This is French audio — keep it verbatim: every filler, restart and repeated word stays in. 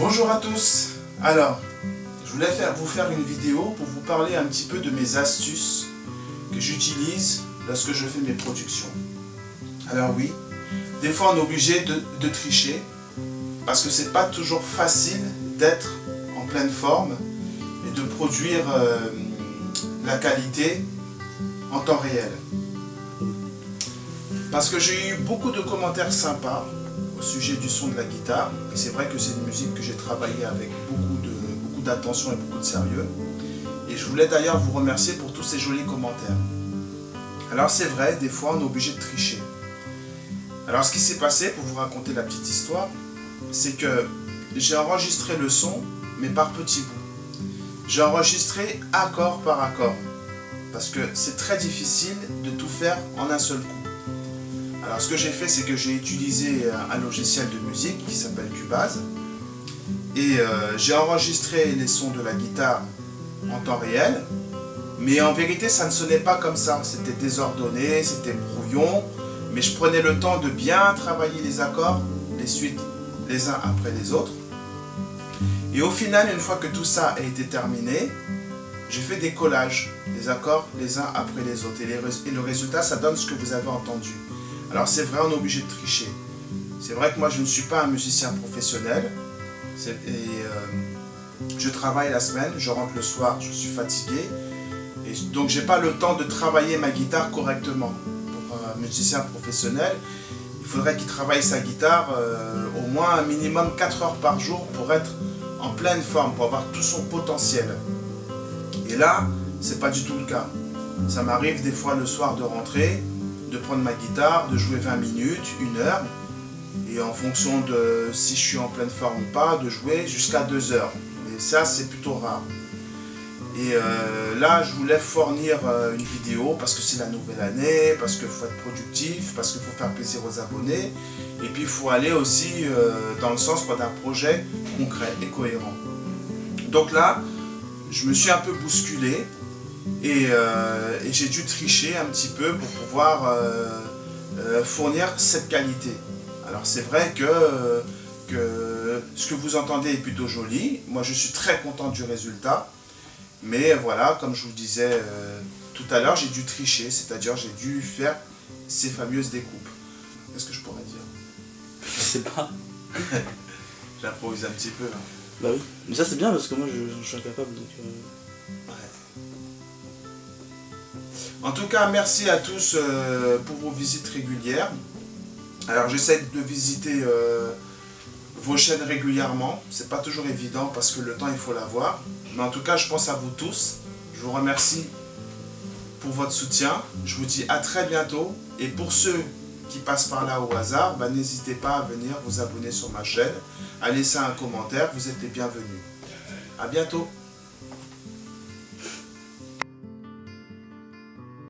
Bonjour à tous. Alors, je voulais faire, vous faire une vidéo pour vous parler un petit peu de mes astuces que j'utilise lorsque je fais mes productions. Alors oui, des fois on est obligé de, de tricher parce que c'est pas toujours facile d'être en pleine forme et de produire euh, la qualité en temps réel. Parce que j'ai eu beaucoup de commentaires sympas au sujet du son de la guitare, et c'est vrai que c'est une musique que j'ai travaillée avec beaucoup de beaucoup d'attention et beaucoup de sérieux, et je voulais d'ailleurs vous remercier pour tous ces jolis commentaires. Alors c'est vrai, des fois on est obligé de tricher. Alors ce qui s'est passé, pour vous raconter la petite histoire, c'est que j'ai enregistré le son, mais par petits bouts. J'ai enregistré accord par accord, parce que c'est très difficile de tout faire en un seul coup. Alors ce que j'ai fait, c'est que j'ai utilisé un logiciel de musique qui s'appelle Cubase, et euh, j'ai enregistré les sons de la guitare en temps réel, mais en vérité ça ne sonnait pas comme ça, c'était désordonné, c'était brouillon, mais je prenais le temps de bien travailler les accords, les suites les uns après les autres, et au final, une fois que tout ça a été terminé, j'ai fait des collages, des accords les uns après les autres, et, les, et le résultat, ça donne ce que vous avez entendu. Alors c'est vrai, on est obligé de tricher. C'est vrai que moi je ne suis pas un musicien professionnel, et euh, je travaille la semaine, je rentre le soir, je suis fatigué, et donc j'ai pas le temps de travailler ma guitare correctement. Pour un musicien professionnel, il faudrait qu'il travaille sa guitare euh, au moins un minimum quatre heures par jour pour être en pleine forme, pour avoir tout son potentiel. Et là, c'est pas du tout le cas. Ça m'arrive des fois le soir de rentrer, de prendre ma guitare, de jouer vingt minutes, une heure, et en fonction de si je suis en pleine forme ou pas, de jouer jusqu'à deux heures. Mais ça, c'est plutôt rare. Et euh, là, je voulais fournir euh, une vidéo parce que c'est la nouvelle année, parce qu'il faut être productif, parce qu'il faut faire plaisir aux abonnés, et puis il faut aller aussi euh, dans le sens d'un projet concret et cohérent. Donc là, je me suis un peu bousculé, et, euh, et j'ai dû tricher un petit peu pour pouvoir euh, euh, fournir cette qualité. Alors c'est vrai que, que ce que vous entendez est plutôt joli, moi je suis très content du résultat, mais voilà, comme je vous disais euh, tout à l'heure, j'ai dû tricher, c'est-à-dire j'ai dû faire ces fameuses découpes. Qu'est-ce que je pourrais dire? Je sais pas. J'improvise un petit peu. Hein. Bah oui, mais ça c'est bien parce que moi je, je suis incapable donc... Euh... Ouais. En tout cas, merci à tous euh, pour vos visites régulières. Alors j'essaie de visiter euh, vos chaînes régulièrement. C'est pas toujours évident parce que le temps il faut l'avoir. Mais en tout cas, je pense à vous tous. Je vous remercie pour votre soutien. Je vous dis à très bientôt. Et pour ceux qui passent par là au hasard, bah, n'hésitez pas à venir vous abonner sur ma chaîne, à laisser un commentaire. Vous êtes les bienvenus. À bientôt.